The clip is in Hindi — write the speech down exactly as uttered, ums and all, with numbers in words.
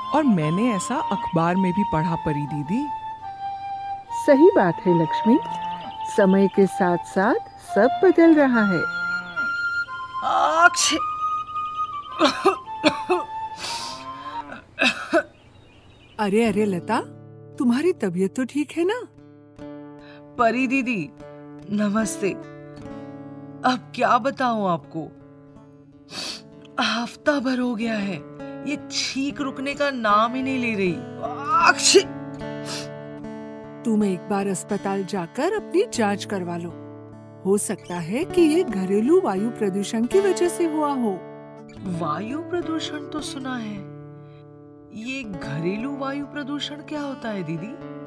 और मैंने ऐसा अखबार में भी पढ़ा परी दीदी। सही बात है लक्ष्मी, समय के साथ साथ सब बदल रहा है। आक्ष! अरे अरे लता, तुम्हारी तबीयत तो ठीक है ना? परी दीदी नमस्ते। अब क्या बताऊं आपको, हफ्ता भर हो गया है, ये छींक रुकने का नाम ही नहीं ले रही। आक्ष! तुम एक बार अस्पताल जाकर अपनी जांच करवा लो। हो सकता है कि ये घरेलू वायु प्रदूषण की वजह से हुआ हो। वायु प्रदूषण तो सुना है, ये घरेलू वायु प्रदूषण क्या होता है दीदी?